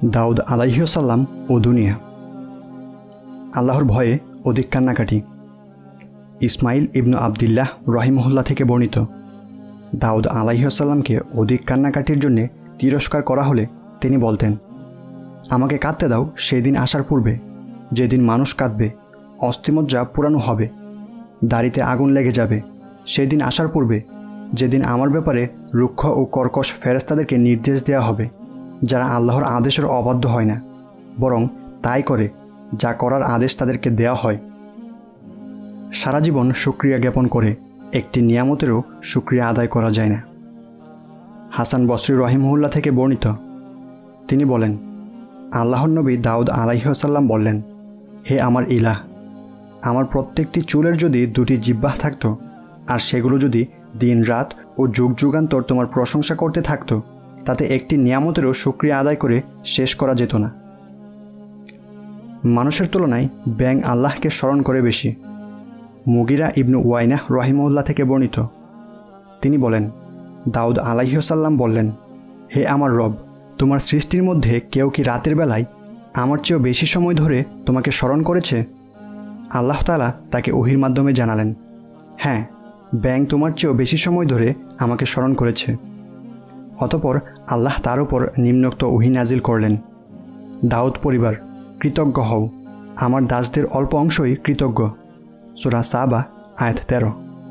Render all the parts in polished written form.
দাউদ আলাইহিসসালাম ও দুনিয়া। আল্লাহর ভয়ে অধিক কান্নাকাটি। ইসমাইল ইবনু আবদুল্লাহ রহিমহুল্লাহ থেকে বর্ণিত, দাউদ আলাইহিসসালামকে অধিক কান্নাকাটির জন্য তিরস্কার করা হলে তিনি বলতেন, আমাকে কাঁদতে দাও সেই দিন আসার পূর্বে, যেদিন মানুষ কাঁদবে, অস্থিমজ্জা পুরানো হবে, দাড়িতে আগুন লেগে যাবে, সেদিন আসার পূর্বে যেদিন আমার ব্যাপারে রুক্ষ ও কর্কশ ফেরেশতাদেরকে নির্দেশ দেওয়া হবে, যারা আল্লাহর আদেশের অবাধ্য হয় না, বরং তাই করে যা করার আদেশ তাদেরকে দেওয়া হয়। সারা জীবন শুকরিয়া জ্ঞাপন করে একটি নিয়ামতেরও শুকরিয়া আদায় করা যায় না। হাসান বসরি রহিমহুল্লাহ থেকে বর্ণিত, তিনি বলেন, আল্লাহর নবী দাউদ আলাইহিসসালাম বললেন, হে আমার ইলাহ, আমার প্রত্যেকটি চুলের যদি দুটি জিহ্বা থাকতো, আর সেগুলো যদি দিন রাত ও যুগ যুগান্তর তোমার প্রশংসা করতে থাকতো, তাতে একটি নিয়ামতেরও শুকরিয়া আদায় করে শেষ করা যেত না। মানুষের তুলনায় ব্যাঙ আল্লাহকে স্মরণ করে বেশি। মুগিরা ইবনু ওয়াইনাহ রহিমউল্লাহ থেকে বর্ণিত, তিনি বলেন, দাউদ আলাইহিসসালাম বললেন, হে আমার রব, তোমার সৃষ্টির মধ্যে কেউ কি রাতের বেলায় আমার চেয়েও বেশি সময় ধরে তোমাকে স্মরণ করেছে? আল্লাহ তাআলা তাকে ওহীর মাধ্যমে জানালেন, হ্যাঁ, ব্যাঙ তোমার চেয়েও বেশি সময় ধরে আমাকে স্মরণ করেছে। অতপর আল্লাহ তার উপর নিম্নোক্ত ওহী নাজিল করলেন, দাউদ পরিবার, কৃতজ্ঞ হও, আমার দাসদের অল্প অংশই কৃতজ্ঞ। সূরা সাবা আয়াত 13।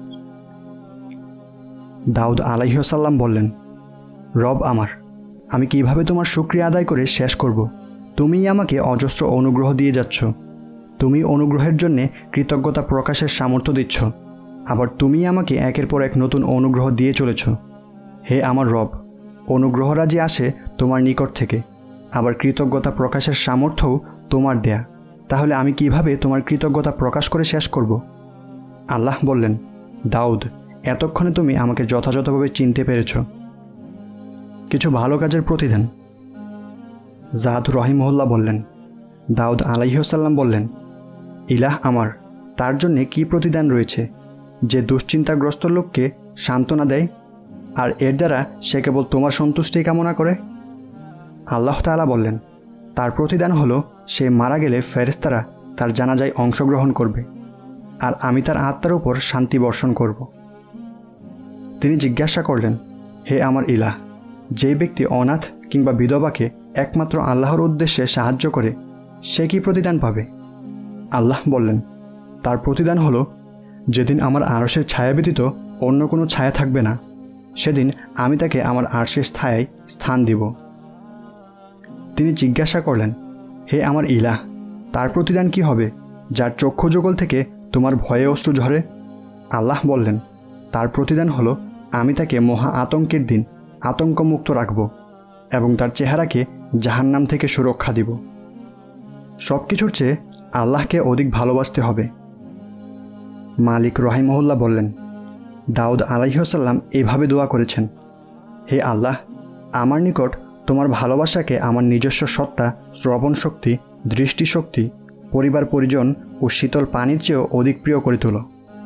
দাউদ আলাইহিসসালাম বললেন, রব আমার, আমি কিভাবে তোমার শুকরিয়া আদায় করে শেষ করব? তুমিই আমাকে অজস্র অনুগ্রহ দিয়ে যাচ্ছ। তুমি অনুগ্রহের জন্যে কৃতজ্ঞতা প্রকাশের সামর্থ্য দিচ্ছ, আবার তুমি আমাকে একের পর এক নতুন অনুগ্রহ দিয়ে চলেছ। হে আমার রব, অনুগ্রহরাজি আসে তোমার নিকট থেকে, আবার কৃতজ্ঞতা প্রকাশের সামর্থ্যও তোমার দেয়া। তাহলে আমি কিভাবে তোমার কৃতজ্ঞতা প্রকাশ করে শেষ করব? আল্লাহ বললেন, দাউদ, এতক্ষণে তুমি আমাকে যথাযথভাবে চিনতে পেরেছ। কিছু ভালো কাজের প্রতিদান। জাহাদ রহিমহুল্লাহ বললেন, দাউদ আলাইহিসসালাম বললেন, ইলাহ আমার, তার জন্যে কি প্রতিদান রয়েছে যে দুশ্চিন্তাগ্রস্ত লোককে সান্ত্বনা দেয়, আর এর দ্বারা সে কেবল তোমার সন্তুষ্টি কামনা করে? আল্লাহ তাআলা বললেন, তার প্রতিদান হলো সে মারা গেলে ফেরেশতারা তার জানাজায় অংশগ্রহণ করবে, আর আমি তার আত্মার উপর শান্তি বর্ষণ করব। তিনি জিজ্ঞাসা করলেন, হে আমার ইলাহ, যেই ব্যক্তি অনাথ কিংবা বিধবাকে একমাত্র আল্লাহর উদ্দেশ্যে সাহায্য করে, সে কি প্রতিদান পাবে? আল্লাহ বললেন, তার প্রতিদান হলো, যেদিন আমার আরশের ছায়া ব্যতীত অন্য কোনো ছায়া থাকবে না, সেদিন আমি তাকে আমার আরশের ছায়ায় স্থান দিব। তিনি জিজ্ঞাসা করলেন, হে আমার ইলাহ, তার প্রতিদান কি হবে যার চক্ষু যুগল থেকে তোমার ভয়ে অশ্রু ঝরে? আল্লাহ বললেন, তার প্রতিদান হলো, আমি তাকে মহা আতঙ্কের দিন আতঙ্কমুক্ত রাখব এবং তার চেহারাকে জাহান্নাম থেকে সুরক্ষা দিব। সব কিছুর চেয়ে আল্লাহকে অধিক ভালোবাসতে হবে। মালিক রহিমহুল্লাহ বললেন, দাউদ আলাইহিসসালাম এভাবে দোয়া করেছেন, হে আল্লাহ, আমার নিকট তোমার ভালোবাসাকে আমার নিজস্ব সত্তা, শ্রবণ শক্তি, দৃষ্টিশক্তি, পরিবার পরিজন ও শীতল পানির চেয়েও অধিক প্রিয় করে তোলো।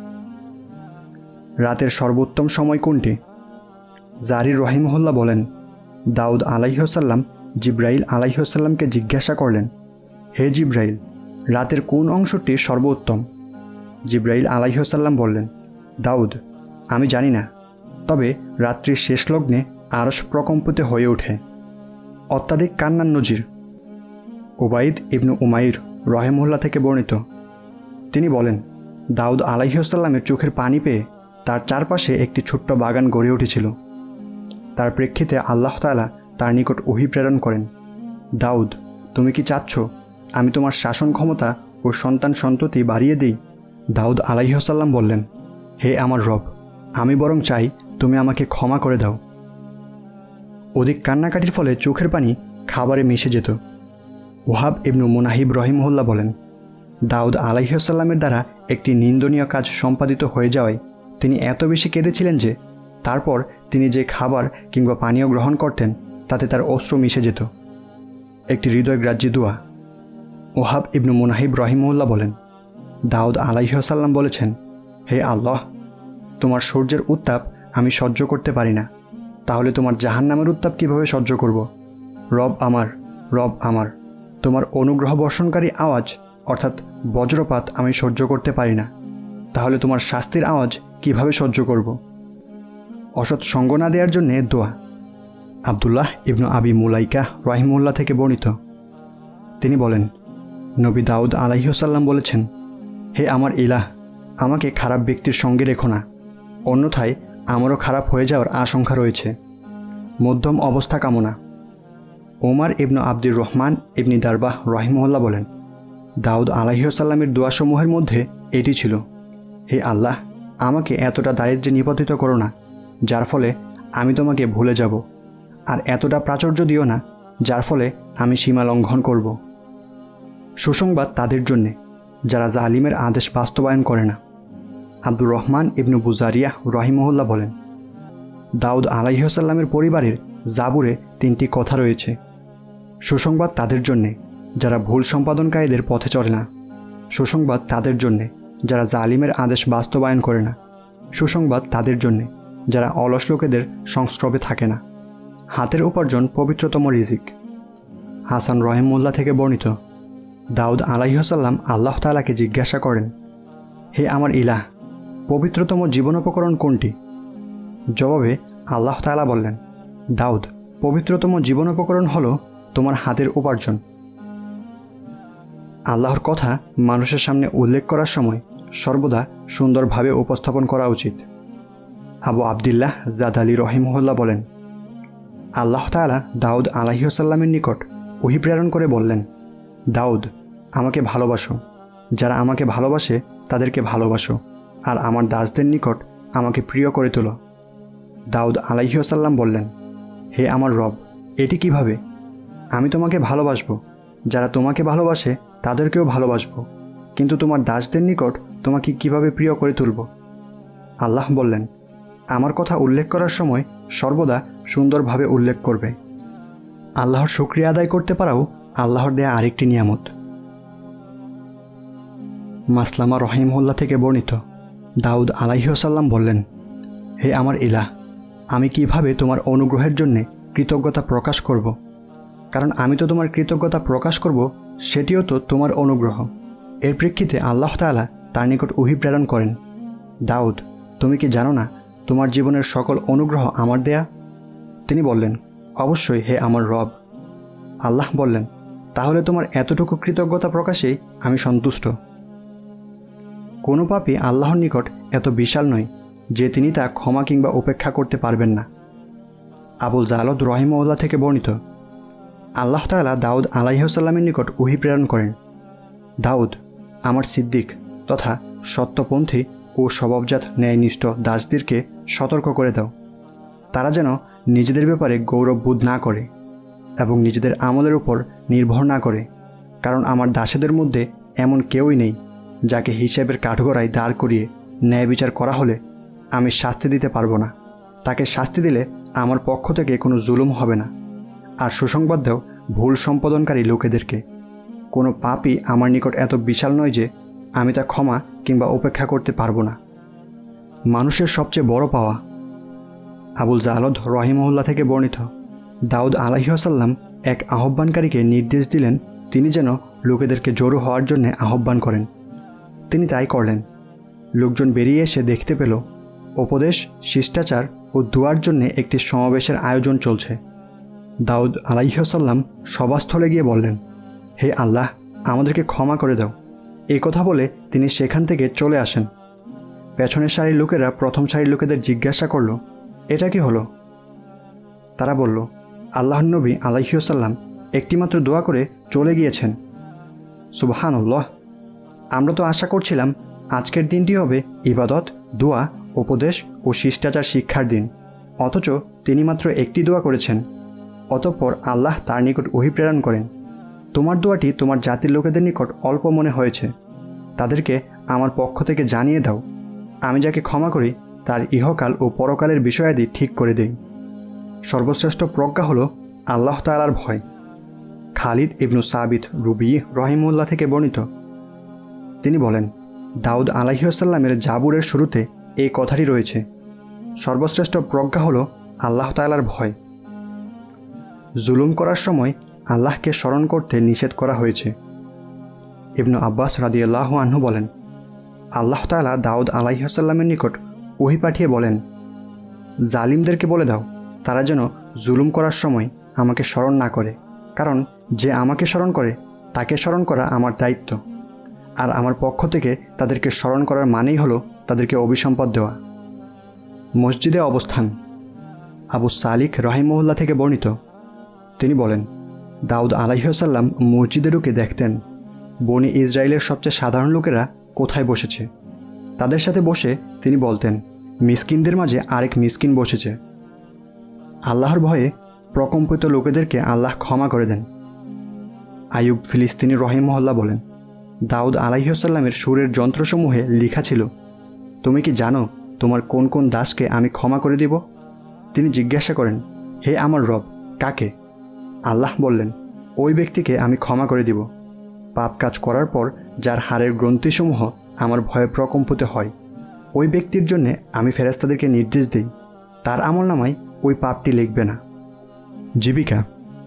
রাতের সর্বোত্তম সময় কোনটি? জারির রহিমহুল্লাহ বলেন, দাউদ আলাইহিসসালাম জিব্রাইল আলাইহিসসালামকে জিজ্ঞাসা করলেন, হে জিব্রাইল, রাতের কোন অংশটি সর্বোত্তম? জিব্রাইল আলাইহিসসালাম বললেন, দাউদ, আমি জানি না, তবে রাত্রির শেষ লগ্নে আরশ প্রকম্পিত হয়ে ওঠে। অত্যাধিক কান্নার নজির। উবাইদ ইবনু উমাইর রহিমহুল্লাহ থেকে বর্ণিত, তিনি বলেন, দাউদ আলাইহিসসালামের চোখের পানি পেয়ে তার চারপাশে একটি ছোট্ট বাগান গড়ে উঠেছিল। তার প্রেক্ষিতে আল্লাহ তাআলা তার নিকট ওহী প্রেরণ করেন, দাউদ, তুমি কি চাচ্ছ আমি তোমার শাসন ক্ষমতা ও সন্তান সন্ততি বাড়িয়ে দিই? দাউদ আলাইহিসসালাম বললেন, হে আমার রব, আমি বরং চাই তুমি আমাকে ক্ষমা করে দাও। অধিক কান্নাকাটির ফলে চোখের পানি খাবারে মিশে যেত। ওহাব ইবনু মুনাহিব রহিমহুল্লাহ বলেন, দাউদ আলাইহিসসালামের দ্বারা একটি নিন্দনীয় কাজ সম্পাদিত হয়ে যাওয়ায় তিনি এত বেশি কেঁদেছিলেন যে তারপর তিনি যে খাবার কিংবা পানীয় গ্রহণ করতেন তাতে তার অশ্রু মিশে যেত। একটি হৃদয়গ্রাহ্যী দোয়া। ওহাব ইবনু মুনাহিব রহিমহুল্লাহ বলেন, দাউদ আলাইহিসসালাম বলেছেন, হে আল্লাহ, তোমার সূর্যের উত্তাপ আমি সহ্য করতে পারি না, তাহলে তোমার জাহান্নামের উত্তাপ কিভাবে সহ্য করব? রব আমার, রব আমার, তোমার অনুগ্রহ বর্ষণকারী আওয়াজ অর্থাৎ বজ্রপাত আমি সহ্য করতে পারি না, তাহলে তোমার শাস্তির আওয়াজ কিভাবে সহ্য করব? অসৎ সঙ্গ না দেওয়ার জন্যে দোয়া। আবদুল্লাহ ইবনু আবি মুলাইকা রাহিমুল্লাহ থেকে বর্ণিত, তিনি বলেন, নবী দাউদ আলাইহিসসালাম বলেছেন, হে আমার ইলাহ, আমাকে খারাপ ব্যক্তির সঙ্গে রেখো না, অন্যথায় আমারও খারাপ হয়ে যাওয়ার আশঙ্কা রয়েছে। মধ্যম অবস্থা কামনা। ওমর ইবনু আব্দুর রহমান ইবনি দারবাহ রাহিমুল্লাহ বলেন, দাউদ আলাইহিসসালামের দোয়াসমূহের মধ্যে এটি ছিল, হে আল্লাহ, আমাকে এতটা দারিদ্র্যে নিপতিত করো না যার ফলে আমি তোমাকে ভুলে যাব, আর এতটা প্রাচুর্য দিও না যার ফলে আমি সীমা লঙ্ঘন করব। সুসংবাদ তাদের জন্যে যারা জালিমের আদেশ বাস্তবায়ন করে না। আব্দুর রহমান ইবনু বুজারিয়া রাহিমহুল্লাহ বলেন, দাউদ আলাইহিসসালামের পরিবারের জাবুরে 3টি কথা রয়েছে। সুসংবাদ তাদের জন্যে যারা ভুল সম্পাদনকারীদের পথে চলে না। সুসংবাদ তাদের জন্যে যারা জালিমের আদেশ বাস্তবায়ন করে না। সুসংবাদ তাদের জন্যে যারা অলস লোকেদের সংস্রবে থাকে না। হাতের উপার্জন পবিত্রতম রিজিক। হাসান রহিমুল্লাহ থেকে বর্ণিত, দাউদ আলাইহিসসালাম আল্লাহ তাআলাকে জিজ্ঞাসা করেন, হে আমার ইলাহ, পবিত্রতম জীবনোপকরণ কোনটি? জবাবে আল্লাহ তাআলা বললেন, দাউদ, পবিত্রতম জীবনোপকরণ হলো তোমার হাতের উপার্জন। আল্লাহর কথা মানুষের সামনে উল্লেখ করার সময় সর্বদা সুন্দরভাবে উপস্থাপন করা উচিত। আবু আবদুল্লাহ জাদালি রহিমহুল্লাহ বলেন, আল্লাহ তাআলা দাউদ আলাইহিসসালামের নিকট ওহী প্রেরণ করে বললেন, দাউদ, আমাকে ভালোবাসো, যারা আমাকে ভালোবাসে তাদেরকে ভালোবাসো, আর আমার দাসদের নিকট আমাকে প্রিয় করে তোলো। দাউদ আলাইহিসসালাম বললেন, হে আমার রব, এটি কিভাবে? আমি তোমাকে ভালোবাসবো, যারা তোমাকে ভালোবাসে তাদেরকেও ভালোবাসবো, কিন্তু তোমার দাসদের নিকট তোমাকে কিভাবে প্রিয় করে তুলব? আল্লাহ বললেন, আমার কথা উল্লেখ করার সময় সর্বদা সুন্দরভাবে উল্লেখ করবে। আল্লাহর শুকরিয়া আদায় করতে পারাও আল্লাহর দেয়া আরেকটি নিয়ামত। মাসলামা রহিমহুল্লাহ থেকে বর্ণিত, দাউদ আলাইহিসসালাম বললেন, হে আমার ইলাহ, আমি কিভাবে তোমার অনুগ্রহের জন্যে কৃতজ্ঞতা প্রকাশ করব? কারণ আমি তো তোমার কৃতজ্ঞতা প্রকাশ করব, সেটিও তো তোমার অনুগ্রহ। এর প্রেক্ষিতে আল্লাহ তাআলা তার নিকট ওহী প্রেরণ করেন, দাউদ, তুমি কি জানো না তোমার জীবনের সকল অনুগ্রহ আমার দেয়া? তিনি বললেন, অবশ্যই হে আমার রব। আল্লাহ বললেন, তাহলে তোমার এতটুকু কৃতজ্ঞতা প্রকাশেই আমি সন্তুষ্ট। কোনো পাপী আল্লাহর নিকট এত বিশাল নয় যে তিনি তা ক্ষমা কিংবা উপেক্ষা করতে পারবেন না। আবুল জালাদ রহিমহুল্লাহ থেকে বর্ণিত, আল্লাহ তাআলা দাউদ আলাইহিসসালামের নিকট ওহী প্রেরণ করেন, দাউদ, আমার সিদ্দিক তথা সত্যপন্থী ও স্বভাবজাত ন্যায়নিষ্ঠ দাসদেরকে সতর্ক করে দাও, তারা যেন নিজেদের ব্যাপারে গৌরব বোধ না করে এবং নিজেদের আমলের উপর নির্ভর না করে, কারণ আমার দাসেদের মধ্যে এমন কেউই নেই যাকে হিসেবের কাঠগড়ায় দাঁড় করিয়ে ন্যায় বিচার করা হলে আমি শাস্তি দিতে পারবো না। তাকে শাস্তি দিলে আমার পক্ষ থেকে কোনো জুলুম হবে না। আর সুসংবাদ দাও ভুল সম্পাদনকারী লোকেদেরকে, কোনো পাপই আমার নিকট এত বিশাল নয় যে আমি তা ক্ষমা কিংবা উপেক্ষা করতে পারবো না। মানুষের সবচেয়ে বড় পাওয়া। আবুল জালাদ রহিমহুল্লাহ থেকে বর্ণিত, দাউদ আলাইহিসসালাম এক আহ্বানকারীকে নির্দেশ দিলেন তিনি যেন লোকেদেরকে জড়ো হওয়ার জন্য আহ্বান করেন। তিনি তাই করলেন। লোকজন বেরিয়ে এসে দেখতে পেল উপদেশ, শিষ্টাচার ও দুয়ার জন্য একটি সমাবেশের আয়োজন চলছে। দাউদ আলাইহিসসালাম সভাস্থলে গিয়ে বললেন, হে আল্লাহ, আমাদেরকে ক্ষমা করে দাও। এই কথা বলে তিনি সেখান থেকে চলে আসেন। পেছনের সারির লোকেরা প্রথম সারির লোকেদের জিজ্ঞাসা করল, এটা কি হলো? তারা বলল, আল্লাহর নবী আলাইহিসসালাম একটিমাত্র দোয়া করে চলে গিয়েছেন। সুবহানাল্লাহ, আমরা তো আশা করছিলাম আজকের দিনটি হবে ইবাদত, দোয়া, উপদেশ ও শিষ্টাচার শিক্ষার দিন, অথচ তিনি মাত্র একটি দোয়া করেছেন। অতঃপর আল্লাহ তার নিকট ওহী প্রেরণ করেন, তোমার দোয়াটি তোমার জাতির লোকেদের নিকট অল্প মনে হয়েছে, তাদেরকে আমার পক্ষ থেকে জানিয়ে দাও, আমি যাকে ক্ষমা করি তার ইহকাল ও পরকালের বিষয়াদি ঠিক করে দেই। সর্বশ্রেষ্ঠ প্রজ্ঞা হল আল্লাহ তাআলার ভয়। খালিদ ইবনু সাবিত রুবি রহিমুল্লাহ থেকে বর্ণিত, তিনি বলেন, দাউদ আলাইহিসসালামের জাবুরের শুরুতে এই কথাটি রয়েছে, সর্বশ্রেষ্ঠ প্রজ্ঞা হল আল্লাহ তাআলার ভয়। জুলুম করার সময় আল্লাহকে স্মরণ করতে নিষেধ করা হয়েছে। ইবনু আব্বাস রাদিয়াল্লাহু আনহু বলেন, আল্লাহ তাআলা দাউদ আলাইহিস সালামের নিকট ওহী পাঠিয়ে বলেন, জালিমদেরকে বলে দাও তারা যেন জুলুম করার সময় আমাকে স্মরণ না করে, কারণ যে আমাকে স্মরণ করে তাকে স্মরণ করা আমার দায়িত্ব, আর আমার পক্ষ থেকে তাদেরকে স্মরণ করার মানেই হলো তাদেরকে অভিসম্পদ দেওয়া। মসজিদে অবস্থান। আবু সালিক রাহিমাহুল্লাহ থেকে বর্ণিত, তিনি বলেন, দাউদ আলাইহিস সালাম মসজিদে ঢুকে দেখতেন বনি ইসরায়েলের সবচেয়ে সাধারণ লোকেরা কোথায় বসেছে। তাদের সাথে বসে তিনি বলতেন, মিসকিনদের মাঝে আরেক মিসকিন বসেছে। আল্লাহর ভয়ে প্রকম্পিত লোকেদেরকে আল্লাহ ক্ষমা করে দেন। আইয়ুব ফিলিস্তিনি রহিমাহুল্লাহ বলেন, দাউদ আলাইহিস সালামের সুরের যন্ত্রসমূহে লেখা ছিল, তুমি কি জানো তোমার কোন কোন দাসকে আমি ক্ষমা করে দিব? তিনি জিজ্ঞাসা করেন, হে আমার রব, কাকে? আল্লাহ বললেন, ওই ব্যক্তিকে আমি ক্ষমা করে দিব পাপ কাজ করার পর যার হাড়ের গ্রন্থিসমূহ আমার ভয়ে প্রকম্পিত হয়। ওই ব্যক্তির জন্যে আমি ফেরেশতাদেরকে নির্দেশ দিই, তার আমলনামায় ওই পাপটি লিখবে না। জীবিকা।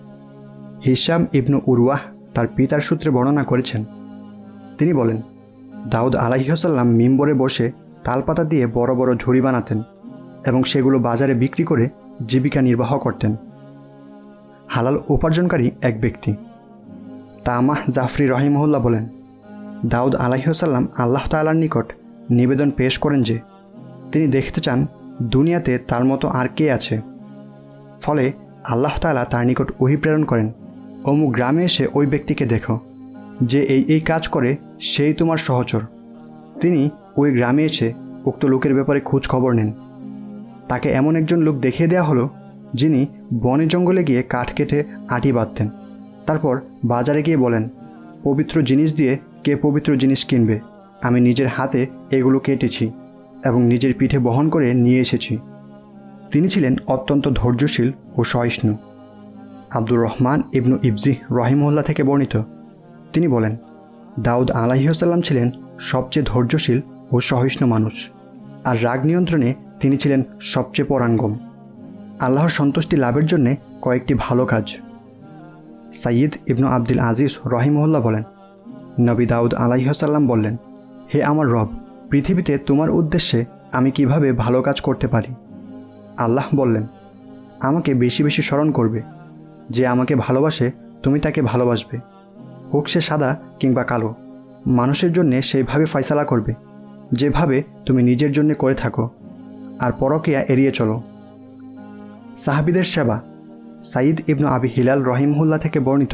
হিশাম ইবনু উরওয়াহ তার পিতার সূত্রে বর্ণনা করেছেন, তিনি বলেন, দাউদ আলাইহিস সালাম মিম্বরে বসে তালপাতা দিয়ে বড় বড় ঝুড়ি বানাতেন এবং সেগুলো বাজারে বিক্রি করে জীবিকা নির্বাহ করতেন। হালাল উপার্জনকারী এক ব্যক্তি। তামাহ জাফরি রহিমাহুল্লাহ বলেন, দাউদ আলাইহিস সালাম আল্লাহ তাআলার নিকট নিবেদন পেশ করেন যে তিনি দেখতে চান দুনিয়াতে তার মতো আর কে আছে। ফলে আল্লাহ তাআলা তার নিকট ওহী প্রেরণ করেন, অমুক গ্রামে এসে ওই ব্যক্তিকে দেখো, যে এই কাজ করে সেই তোমার সহচর। তিনি ওই গ্রামে এসে উক্ত লোকের ব্যাপারে খোঁজ খবর নেন। তাকে এমন একজন লোক দেখিয়ে দেওয়া হলো যিনি বনে জঙ্গলে গিয়ে কাঠ কেটে আটি বাঁধতেন। তারপর বাজারে গিয়ে বলেন, পবিত্র জিনিস দিয়ে কে পবিত্র জিনিস কিনবে? আমি নিজের হাতে এগুলো কেটেছি এবং নিজের পিঠে বহন করে নিয়ে এসেছি। তিনি ছিলেন অত্যন্ত ধৈর্যশীল ও সহিষ্ণু। আব্দুর রহমান ইবনু ইবজি রহিমাহুল্লাহ থেকে বর্ণিত, তিনি বলেন, দাউদ আলাইহিস সালাম ছিলেন সবচেয়ে ধৈর্যশীল ও সহিষ্ণু মানুষ, আর রাগ নিয়ন্ত্রণে তিনি ছিলেন সবচেয়ে পরাঙ্গম। আল্লাহর সন্তুষ্টি লাভের জন্যে কয়েকটি ভালো কাজ। সাইয়্যিদ ইবনু আব্দুল আজিজ রহিমাহুল্লাহ বলেন, নবী দাউদ আলাইহিস সালাম বললেন, হে আমার রব, পৃথিবীতে তোমার উদ্দেশ্যে আমি কিভাবে ভালো কাজ করতে পারি? আল্লাহ বললেন, আমাকে বেশি বেশি স্মরণ করবে। যে আমাকে ভালোবাসে তুমি তাকে ভালোবাসবে, হোক সে সাদা কিংবা কালো। মানুষের জন্যে সেইভাবে ফয়সালা করবে যেভাবে তুমি নিজের জন্য করে থাকো, আর পরকীয়া এড়িয়ে চলো। সাহাবীদের সেবা। সাইদ ইবনু আবি হিলাল রহিমাহুল্লাহ থেকে বর্ণিত,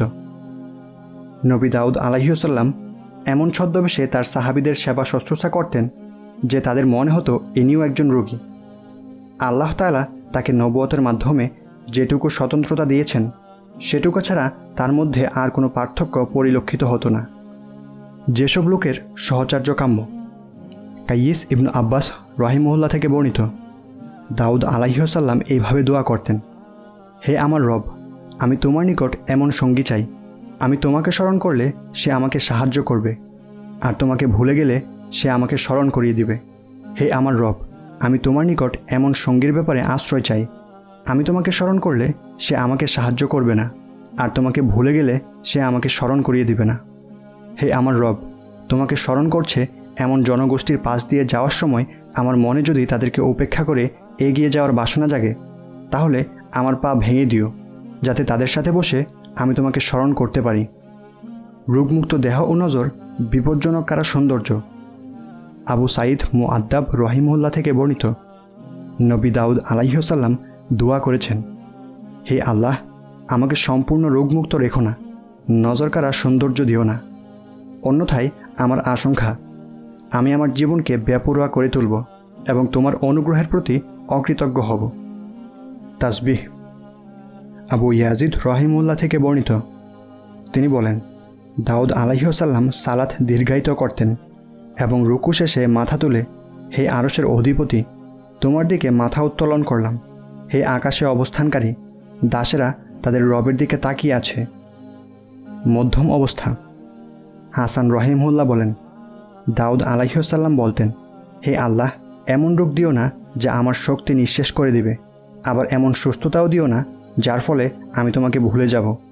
নবী দাউদ আলাইহিস সালাম এমন ছদ্মবেশে তার সাহাবীদের সেবা শুশ্রূষা করতেন যে তাদের মনে হতো ইনিও একজন রোগী। আল্লাহ তাআলা তাকে নবুয়তের মাধ্যমে যেটুকু স্বতন্ত্রতা দিয়েছেন সেটুকু ছাড়া তার মধ্যে আর কোনো পার্থক্য পরিলক্ষিত হতো না। যেসব লোকের সহচর্য কাম্য। কাইয়িস ইবনু আব্বাস রহিমাহুল্লাহ থেকে বর্ণিত, দাউদ আলাইহিস সালাম এইভাবে দোয়া করতেন, হে আমার রব, আমি তোমার নিকট এমন সঙ্গী চাই, আমি তোমাকে স্মরণ করলে সে আমাকে সাহায্য করবে, আর তোমাকে ভুলে গেলে সে আমাকে স্মরণ করিয়ে দিবে। হে আমার রব, আমি তোমার নিকট এমন সঙ্গীর ব্যাপারে আশ্রয় চাই, আমি তোমাকে স্মরণ করলে সে আমাকে সাহায্য করবে না, আর তোমাকে ভুলে গেলে সে আমাকে স্মরণ করিয়ে দিবে না। হে আমার রব, তোমাকে স্মরণ করছে এমন জনগোষ্ঠীর পাশ দিয়ে যাওয়ার সময় আমার মনে যদি তাদেরকে উপেক্ষা করে এগিয়ে যাওয়ার বাসনা জাগে, তাহলে আমার পা ভেঙে দিও, যাতে তাদের সাথে বসে আমি তোমাকে স্মরণ করতে পারি। রোগমুক্ত দেহ ও নজর বিপজ্জনক কারা সৌন্দর্য। আবু সাঈদ মুআদ্দাব রহিমাহুল্লাহ থেকে বর্ণিত, নবী দাউদ আলাইহিস সালাম দোয়া করেছেন, হে আল্লাহ, আমাকে সম্পূর্ণ রোগমুক্ত রেখো না, নজর কারা সৌন্দর্য দিও না, অন্যথায় আমার আশঙ্কা আমি আমার জীবনকে বেপরোয়া করে তুলব এবং তোমার অনুগ্রহের প্রতি অকৃতজ্ঞ হব। তাসবিহ। আবু ইয়াজিদ রহিমাহুল্লাহ থেকে বর্ণিত, তিনি বলেন, দাউদ আলাইহিস সালাম সালাত দীর্ঘায়িত করতেন এবং রুকু শেষে মাথা তুলে, হে আরশের অধিপতি, তোমার দিকে মাথা উত্তোলন করলাম, হে আকাশে অবস্থানকারী, দাসেরা তাদের রবের দিকে তাকিয়ে আছে। মধ্যম অবস্থা। হাসান রহিমাহুল্লাহ বলেন, দাউদ আলাইহিস সালাম বলতেন, হে আল্লাহ, এমন রোগ দিও না যা আমার শক্তি নিঃশেষ করে দিবে, আবার এমন সুস্থতাও দিও না যার ফলে আমি তোমাকে ভুলে যাব।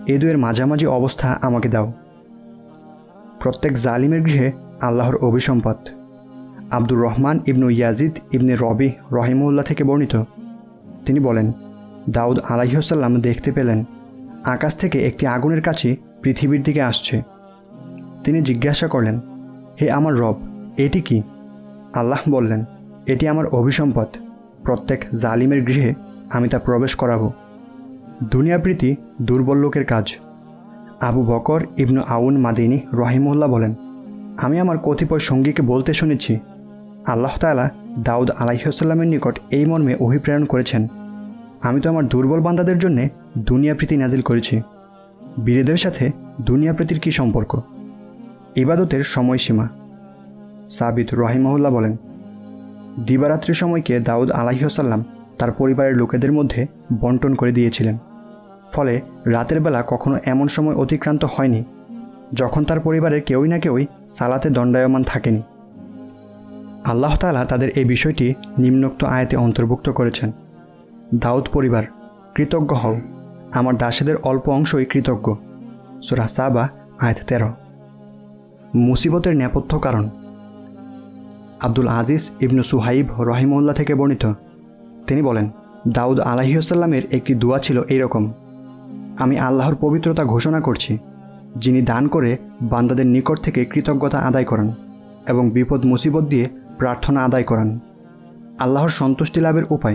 এ দুয়ের মাঝামাঝি অবস্থা আমাকে দাও। প্রত্যেক জালিমের গৃহে আল্লাহর অভিসম্পাদ। আব্দুর রহমান ইবনু ইয়াজিদ ইবনে রবি রহিমউল্লাহ থেকে বর্ণিত, তিনি বলেন, দাউদ আলাইহিসসালাম দেখতে পেলেন আকাশ থেকে একটি আগুনের কাছি পৃথিবীর দিকে আসছে। তিনি জিজ্ঞাসা করলেন, হে আমার রব, এটি কি? আল্লাহ বললেন, এটি আমার অভিসম্পদ। প্রত্যেক জালিমের গৃহে আমি তা প্রবেশ করাব। দুনিয়াপ্রীতি দুর্বল লোকের কাজ। আবু বকর ইবনু আউন মাদিনী রহিমউল্লাহ বলেন, আমি আমার কতিপয় সঙ্গীকে বলতে শুনেছি, আল্লাহ তাআলা দাউদ আলাইহিসসালামের নিকট এই মর্মে ওহী প্রেরণ করেছেন, আমি তো আমার দুর্বল বান্দাদের জন্যে দুনিয়াপ্রীতি নাজিল করেছি। বীরেদের সাথে দুনিয়াপ্রীতির কী সম্পর্ক? ইবাদতের সময়সীমা। সাবিত রহিমাহুল্লাহ বলেন, দিবারাত্রি সময়কে দাউদ আলাইহিসসালাম তার পরিবারের লোকেদের মধ্যে বন্টন করে দিয়েছিলেন। ফলে রাতের বেলা কখনো এমন সময় অতিক্রান্ত হয়নি যখন তার পরিবারের কেউই না কেউই সালাতে দণ্ডায়মান থাকেনি। আল্লাহ তাআলা তাদের এই বিষয়টি নিম্নোক্ত আয়াতে অন্তর্ভুক্ত করেছেন, দাউদ পরিবার, কৃতজ্ঞ হও, আমার দাসেদের অল্প অংশই কৃতজ্ঞ। সূরা সাবা আয়াত 13। মুসিবতের নেপথ্য কারণ। আব্দুল আজিজ ইবনু সুহাইব রহিমউল্লাহ থেকে বর্ণিত, তিনি বলেন, দাউদ আলাইহিসসালামের একটি দোয়া ছিল এইরকম, আমি আল্লাহর পবিত্রতা ঘোষণা করছি, যিনি দান করে বান্দাদের নিকট থেকে কৃতজ্ঞতা আদায় করান এবং বিপদ মুসিবত দিয়ে প্রার্থনা আদায় করান। আল্লাহর সন্তুষ্টি লাভের উপায়।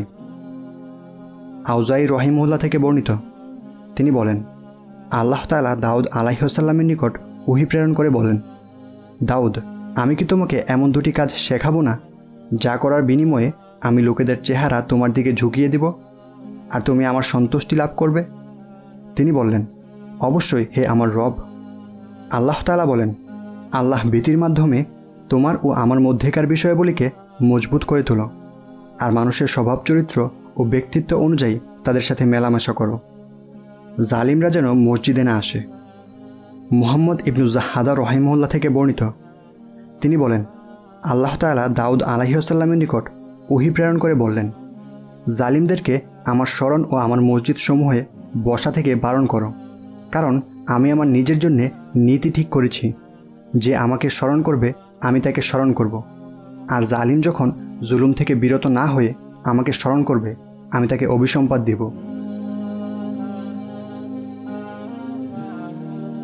আউজাই রহিমউল্লাহ থেকে বর্ণিত, তিনি বলেন, আল্লাহ তাআলা দাউদ আলাইহিসসালামের নিকট ওহী প্রেরণ করে বলেন, দাউদ, আমি কি তোমাকে এমন দুটি কাজ শেখাবো না যা করার বিনিময়ে আমি লোকেদের চেহারা তোমার দিকে ঝুঁকিয়ে দিব আর তুমি আমার সন্তুষ্টি লাভ করবে? তিনি বললেন, অবশ্যই হে আমার রব। আল্লাহ তাআলা বলেন, আল্লাহ ভীতির মাধ্যমে তোমার ও আমার মধ্যেকার বিষয়গুলিকে মজবুত করে তোলো আর মানুষের স্বভাব চরিত্র ও ব্যক্তিত্ব অনুযায়ী তাদের সাথে মেলামেশা করো, জালিমরা যেন মসজিদে না আসে। মুহাম্মদ ইবনু জাহাদা রহিমউল্লাহ থেকে বর্ণিত, তিনি বলেন, আল্লাহ তাআলা দাউদ আলাইহিসসালামের নিকট ওহী প্রেরণ করে বললেন, জালিমদেরকে আমার স্মরণ ও আমার মসজিদ সমূহে বসা থেকে বারণ করো, কারণ আমি আমার নিজের জন্যে নীতি ঠিক করেছি, যে আমাকে স্মরণ করবে আমি তাকে স্মরণ করব, আর জালিম যখন জুলুম থেকে বিরত না হয়ে আমাকে স্মরণ করবে আমি তাকে অভিসম্পাদ দেব।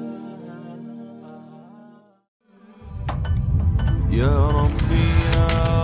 يا ربي يا